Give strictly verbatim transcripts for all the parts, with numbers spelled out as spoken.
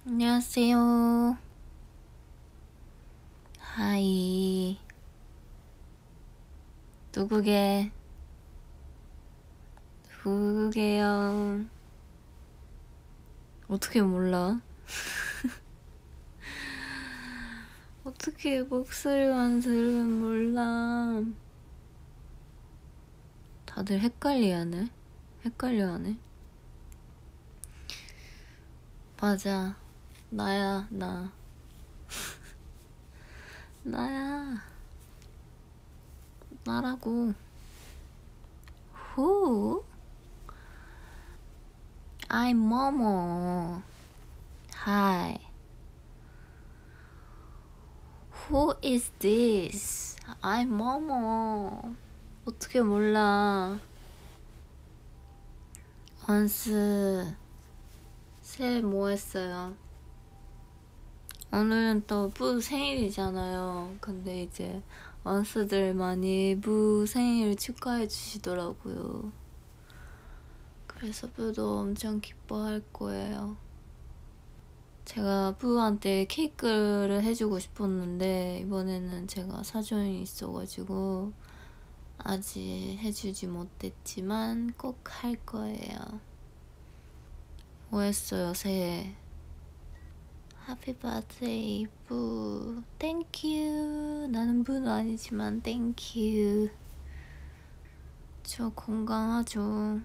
안녕하세요. 하이. 누구게? 누구게요? 어떻게 몰라? 어떻게 목소리만 들으면 몰라? 다들 헷갈려하네. 헷갈려하네. 맞아. 나야, 나. 나야. 나라고. Who? I'm Momo. Hi. Who is this? I'm Momo. 어떻게 몰라? 원스. 새해 뭐 했어요? 오늘은 또 뿌 생일이잖아요. 근데 이제 원스들 많이 뿌 생일 축하해 주시더라고요. 그래서 뿌도 엄청 기뻐할 거예요. 제가 뿌한테 케이크를 해주고 싶었는데 이번에는 제가 사정이 있어가지고 아직 해주지 못했지만 꼭 할 거예요. 뭐 했어요 새해? Happy birthday, 뿌. Thank you. 나는 뿌는 아니지만 thank you. 저 건강하죠.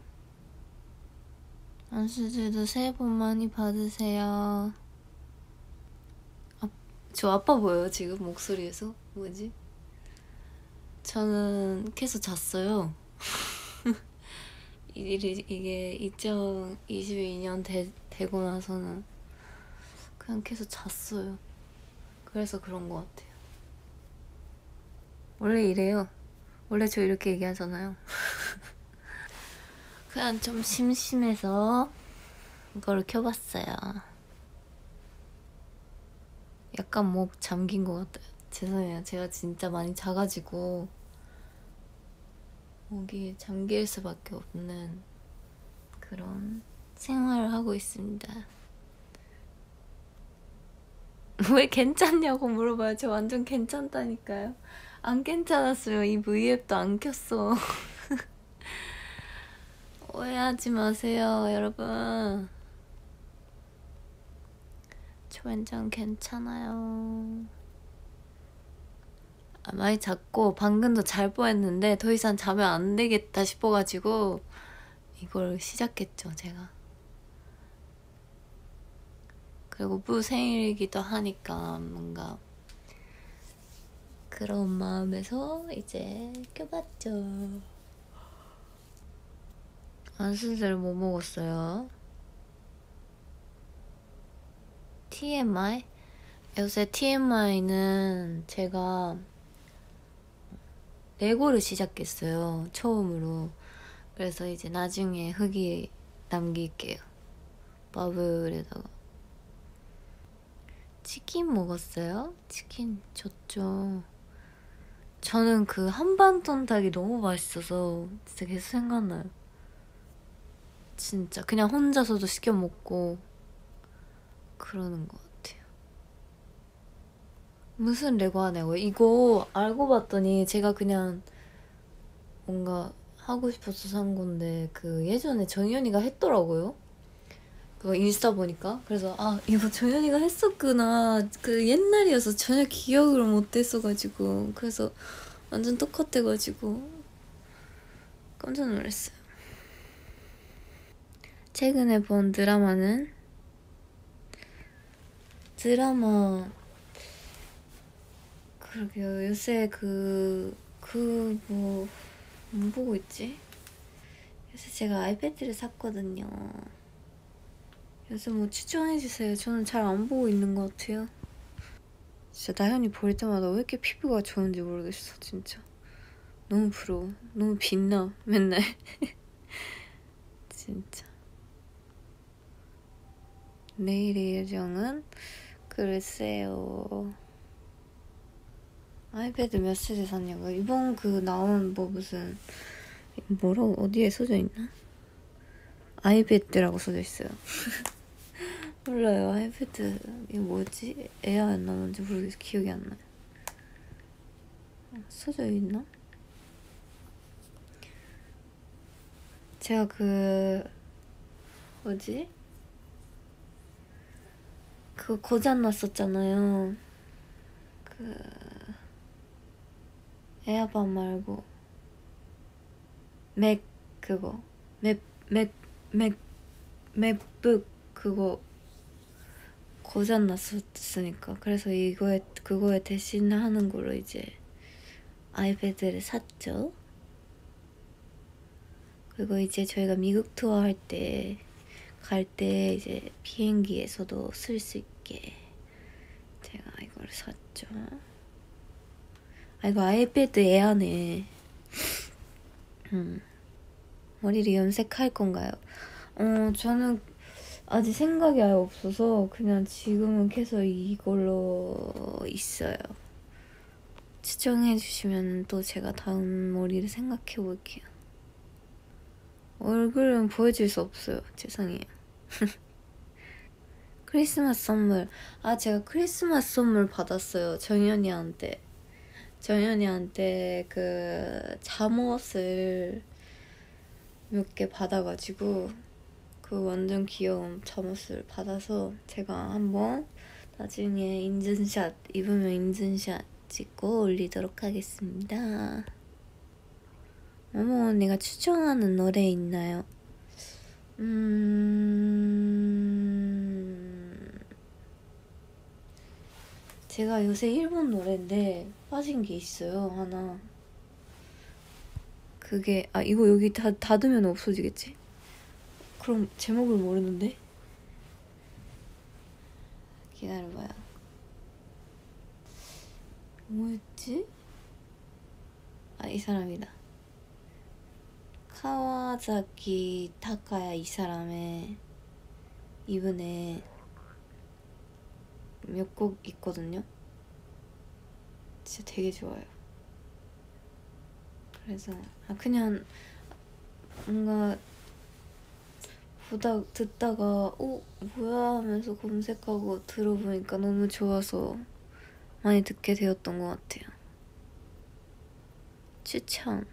원수들도 새해 복 많이 받으세요. 아, 저 아빠 보여요 지금 목소리에서? 뭐지? 저는 계속 잤어요. 이게 이천이십이 년 되, 되고 나서는 그냥 계속 잤어요. 그래서 그런 것 같아요. 원래 이래요. 원래 저 이렇게 얘기하잖아요. 그냥 좀 심심해서 이걸 켜봤어요. 약간 목 잠긴 것 같아요. 죄송해요. 제가 진짜 많이 자가지고 목이 잠길 수밖에 없는 그런 생활을 하고 있습니다. 왜 괜찮냐고 물어봐요. 저 완전 괜찮다니까요. 안 괜찮았으면 이 V앱도 안 켰어. 오해하지 마세요 여러분. 저 완전 괜찮아요. 아, 많이 잤고 방금도 잘 뻔했는데 더 이상 자면 안 되겠다 싶어가지고 이걸 시작했죠 제가. 그리고 뿌 생일이기도 하니까 뭔가 그런 마음에서 이제 껴봤죠. 안수들 뭐 먹었어요? 티엠아이? 요새 티엠아이는 제가 레고를 시작했어요. 처음으로. 그래서 이제 나중에 후기 남길게요. 버블에다가. 치킨 먹었어요? 치킨 좋죠. 저는 그 한반돈 닭이 너무 맛있어서 진짜 계속 생각나요. 진짜 그냥 혼자서도 시켜 먹고 그러는 것 같아요. 무슨 레고 하냐고요? 이거 알고 봤더니 제가 그냥 뭔가 하고 싶어서 산 건데 그 예전에 정연이가 했더라고요. 그거 인스타 보니까. 그래서 아 이거 정연이가 했었구나. 그 옛날이어서 전혀 기억을 못했어가지고 그래서 완전 똑같아가지고 깜짝 놀랐어요. 최근에 본 드라마는 드라마 그러게요. 요새 그 그 뭐 안 보고 있지? 요새 제가 아이패드를 샀거든요. 요새 뭐 추천해주세요. 저는 잘 안 보고 있는 것 같아요. 진짜 나연이 볼 때마다 왜 이렇게 피부가 좋은지 모르겠어. 진짜 너무 부러워. 너무 빛나 맨날. 진짜. 내일의 예정은 글쎄요. 아이패드 몇 세대 샀냐고요? 이번 그 나온 뭐 무슨 뭐라고 어디에 써져 있나? 아이패드라고 써져 있어요. 몰라요. 아이패드 이게 뭐지? 에어였나 뭔지 모르겠어. 기억이 안 나요. 써져 있나? 제가 그 뭐지? 그거 고장 났었잖아요. 그 에어팟 말고 맥 그거 맥 맥 맥 맥북 그거 고장 났었으니까 그래서 이거에 그거에 대신하는 걸로 이제 아이패드를 샀죠. 그리고 이제 저희가 미국 투어 할 때 갈 때 이제 비행기에서도 쓸 수 있게 제가 이걸 샀죠. 아 이거 아이패드 에어네. 음. 머리를 염색할 건가요? 어 저는 아직 생각이 아예 없어서 그냥 지금은 계속 이걸로 있어요. 추천해 주시면 또 제가 다음 머리를 생각해 볼게요. 얼굴은 보여줄 수 없어요. 죄송해요. 크리스마스 선물. 아 제가 크리스마스 선물 받았어요. 정연이한테. 정연이한테 그 잠옷을 몇 개 받아가지고 그 완전 귀여운 잠옷을 받아서 제가 한번 나중에 인증샷 입으면 인증샷 찍고 올리도록 하겠습니다. 어머 언니가 추천하는 노래 있나요? 음... 제가 요새 일본 노래인데 빠진 게 있어요 하나. 그게 아 이거 여기 다 닫으면 없어지겠지? 그럼 제목을 모르는데? 기다려봐요. 뭐였지? 아 이 사람이다. 카와자키 타카야 이 사람의 이번에 몇 곡 있거든요. 진짜 되게 좋아요. 그래서 아 그냥 뭔가 보다 듣다가 어 뭐야 하면서 검색하고 들어보니까 너무 좋아서 많이 듣게 되었던 것 같아요. 추천.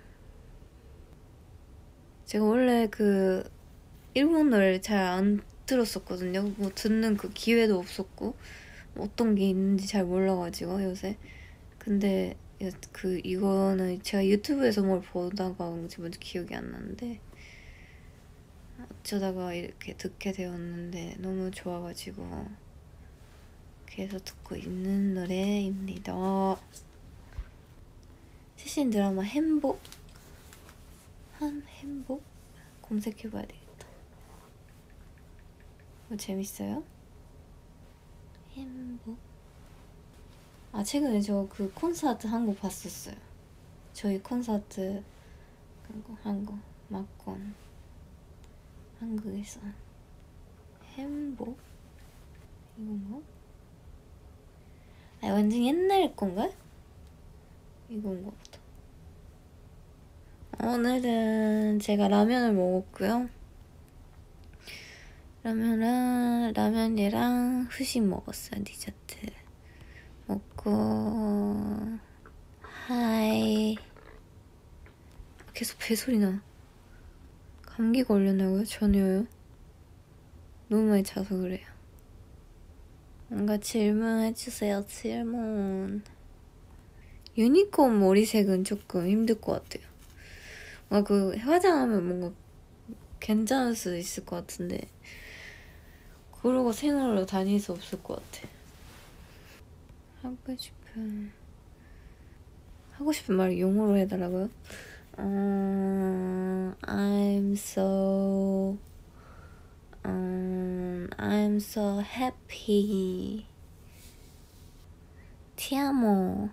제가 원래 그 일본 노래를 잘 안 들었었거든요. 뭐 듣는 그 기회도 없었고 어떤 게 있는지 잘 몰라가지고 요새. 근데 그 이거는 제가 유튜브에서 뭘 보다가 뭔지 뭔지 기억이 안 나는데 어쩌다가 이렇게 듣게 되었는데 너무 좋아가지고 계속 듣고 있는 노래입니다. 최신 드라마 행복? 한 행복? 검색해봐야 되겠다. 뭐 재밌어요? 행복? 아 최근에 저 그 콘서트 한 거 봤었어요. 저희 콘서트 한거 한거 막건 한국에서 행복? 이건가? 아 완전 옛날 건가? 이건가 보다. 오늘은 제가 라면을 먹었고요. 라면은 라면이랑 후식 먹었어요. 디저트 먹고 하이. 계속 배소리 나. 감기 걸렸나고요? 전혀요. 너무 많이 자서 그래요. 뭔가 질문해주세요. 질문. 유니콘 머리색은 조금 힘들 것 같아요. 뭔가 그 화장하면 뭔가 괜찮을 수 있을 것 같은데 그러고 생얼로 다닐 수 없을 것 같아. 하고 싶은 하고 싶은 말 영어로 해달라고요? um, I'm so um, I'm so happy. 티아모.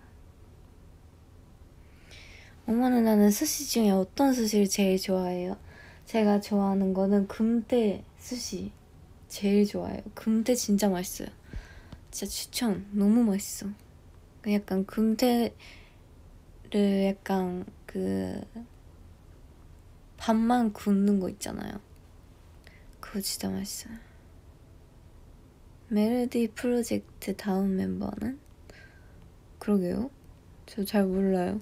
어머 누나는 스시 중에 어떤 스시를 제일 좋아해요? 제가 좋아하는 거는 금태 스시 제일 좋아해요. 금태 진짜 맛있어요. 진짜 추천. 너무 맛있어. 약간 금태를 약간 그 밥만 굽는 거 있잖아요. 그거 진짜 맛있어요. 멜로디 프로젝트 다음 멤버는? 그러게요. 저 잘 몰라요.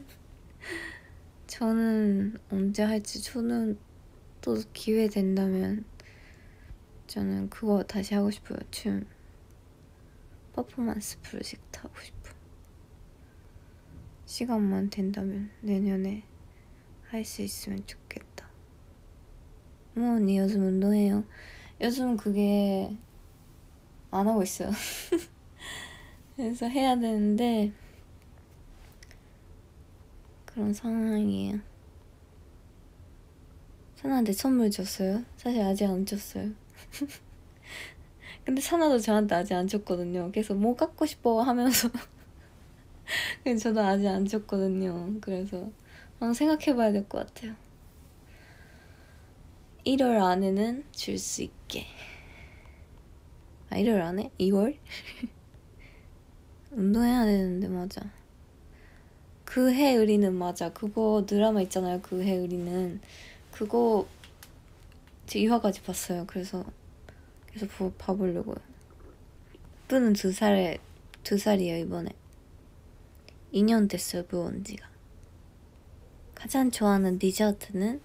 저는 언제 할지, 저는 또 기회 된다면 저는 그거 다시 하고 싶어요. 춤 퍼포먼스 프로젝트 하고 싶어. 시간만 된다면 내년에 할 수 있으면 좋겠다. 어머 언니 요즘 운동해요. 요즘 그게 안 하고 있어요. 그래서 해야 되는데 그런 상황이에요. 사나한테 선물 줬어요? 사실 아직 안 줬어요. 근데 사나도 저한테 아직 안 줬거든요. 그래서 뭐 갖고 싶어 하면서 근데 저도 아직 안 줬거든요. 그래서 한번 생각해봐야 될 것 같아요. 일월 안에는 줄 수 있게. 아 일월 안에? 이월? 운동해야 되는데 맞아. 그 해 의리는 맞아. 그거 드라마 있잖아요. 그 해 의리는 그거 제 이 화까지 봤어요. 그래서 계속 보, 봐보려고요. 뿌는 두 살에 두 살이에요 이번에. 이 년 됐어요 부은 지가. 가장 좋아하는 디저트는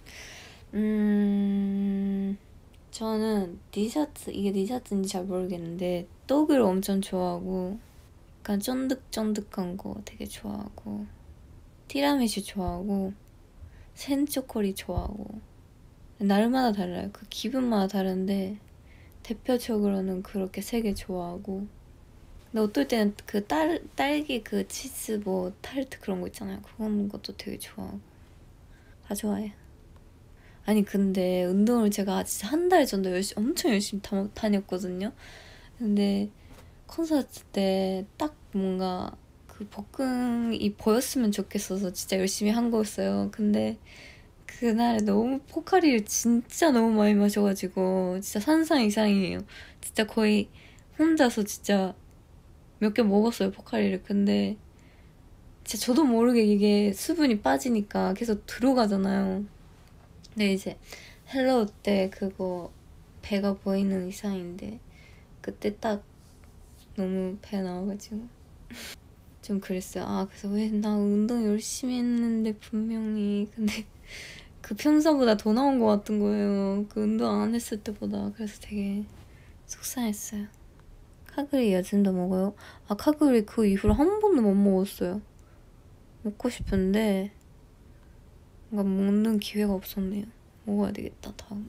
음 저는 디저트 이게 디저트인지 잘 모르겠는데 떡을 엄청 좋아하고 약간 쫀득쫀득한 거 되게 좋아하고 티라미슈 좋아하고 생초콜릿 좋아하고 날마다 달라요. 그 기분마다 다른데 대표적으로는 그렇게 세 개 좋아하고 근데 어떨 때는 그 딸, 딸기 그 치즈 뭐 타르트 그런 거 있잖아요. 그런 것도 되게 좋아하고 다 좋아해요. 아니 근데 운동을 제가 진짜 한 달 정도 열심히 엄청 열심히 다, 다녔거든요. 근데 콘서트 때 딱 뭔가 그 복근이 보였으면 좋겠어서 진짜 열심히 한 거였어요. 근데 그날 너무 포카리를 진짜 너무 많이 마셔가지고 진짜 산상 이상이에요. 진짜 거의 혼자서 진짜 몇 개 먹었어요 포카리를. 근데 진짜 저도 모르게 이게 수분이 빠지니까 계속 들어가잖아요. 근데 이제 헬로우 때 그거 배가 보이는 이상인데 그때 딱 너무 배 나와가지고 좀 그랬어요. 아 그래서 왜 나 운동 열심히 했는데 분명히 근데 그 평소보다 더 나온 것 같은 거예요. 그 운동 안 했을 때보다. 그래서 되게 속상했어요. 카그리 요즘도 먹어요? 아 카그리 그 이후로 한 번도 못 먹었어요. 먹고 싶은데 뭔가 먹는 기회가 없었네요. 먹어야 되겠다 다음에.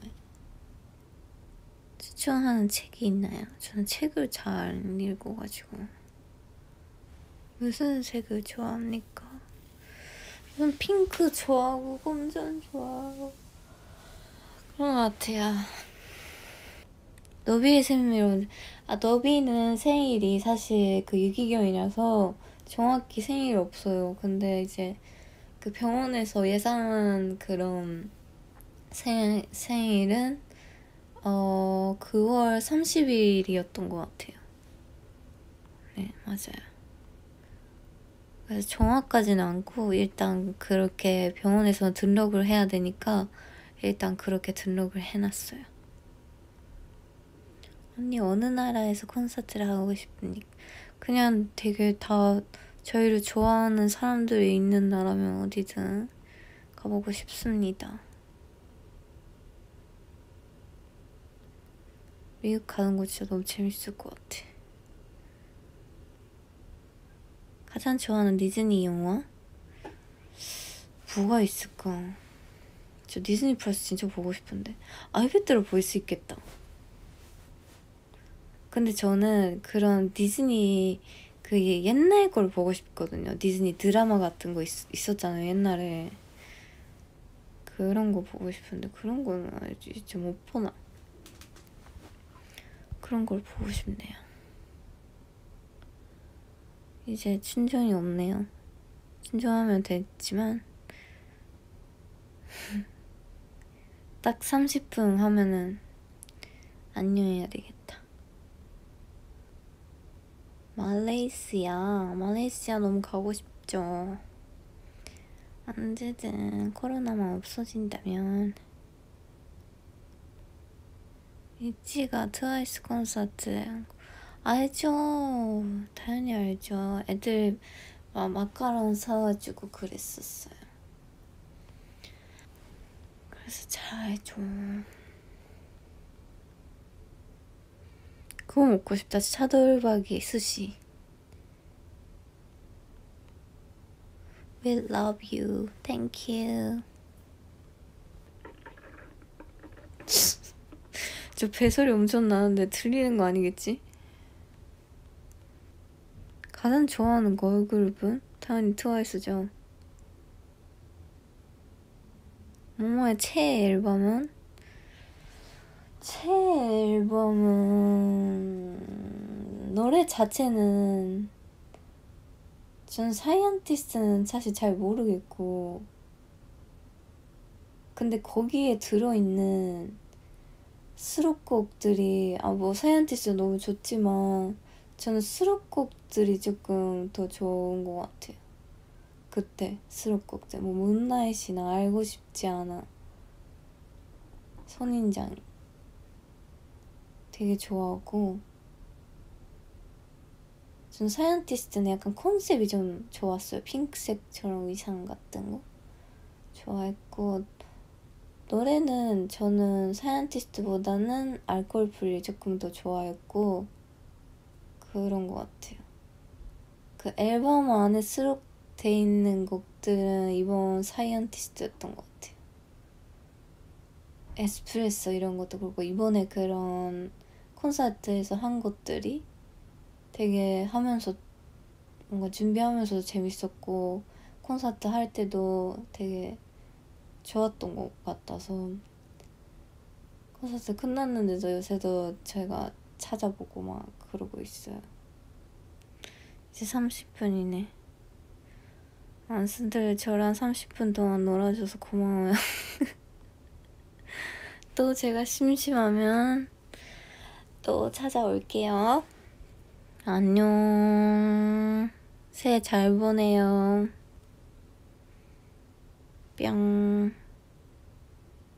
추천하는 책이 있나요? 저는 책을 잘 안 읽어가지고. 무슨 색을 좋아합니까? 저는 핑크 좋아하고 검정 좋아하고 그런 것 같아요. 너비의 생일, 아 너비는 생일이 사실 그 유기견이라서 정확히 생일이 없어요. 근데 이제 그 병원에서 예상한 그런 생, 생일은 어 구월 삼십일이었던 것 같아요. 네 맞아요. 그래서 정확하지는 않고 일단 그렇게 병원에서 등록을 해야 되니까 일단 그렇게 등록을 해놨어요. 언니 어느 나라에서 콘서트를 하고 싶으니까 그냥 되게 다 저희를 좋아하는 사람들이 있는 나라면 어디든 가보고 싶습니다. 미국 가는 거 진짜 너무 재밌을 것 같아. 가장 좋아하는 디즈니 영화? 뭐가 있을까? 저 디즈니 플러스 진짜 보고 싶은데 아이패드로 볼 수 있겠다. 근데 저는 그런 디즈니 그 옛날 걸 보고 싶거든요. 디즈니 드라마 같은 거 있, 있었잖아요 옛날에. 그런 거 보고 싶은데 그런 거는 이제 못 보나. 그런 걸 보고 싶네요. 이제 충전이 없네요. 충전하면 됐지만 딱 삼십 분 하면은 안녕해야 되겠다. 말레이시아 말레이시아 너무 가고 싶죠. 언제든 코로나만 없어진다면. 있지가 트와이스 콘서트 알죠. 당연히 알죠. 애들 막 마카롱 사가지고 그랬었어요. 그래서 잘 알죠. 그거 먹고 싶다. 차돌박이 스시. We love you. Thank you. 저 배소리 엄청 나는데 들리는 거 아니겠지? 가장 좋아하는 걸그룹은? 당연히 트와이스죠. 모모의 최애 앨범은? 최애 앨범은 노래 자체는 전 사이언티스트는 사실 잘 모르겠고 근데 거기에 들어있는 수록곡들이 아 뭐 사이언티스트 너무 좋지만 저는 수록곡들이 조금 더 좋은 것 같아요. 그때 수록곡들 뭐 문나잇이나 알고 싶지 않아 선인장이 되게 좋아하고 전 사이언티스트는 약간 컨셉이 좀 좋았어요. 핑크색처럼 의상 같은 거 좋아했고 노래는 저는 사이언티스트보다는 알코올 프리 조금 더 좋아했고 그런 것 같아요. 그 앨범 안에 수록돼 있는 곡들은 이번 사이언티스트였던 것 같아요. 에스프레소 이런 것도 그렇고 이번에 그런 콘서트에서 한 것들이 되게 하면서 뭔가 준비하면서도 재밌었고 콘서트 할 때도 되게 좋았던 것 같아서 콘서트 끝났는데도 요새도 제가 찾아보고 막 그러고 있어요. 이제 삼십 분이네. 안슨들 저랑 삼십 분 동안 놀아줘서 고마워요. 또 제가 심심하면 또 찾아올게요. 안녕. 새해 잘 보내요. 뿅.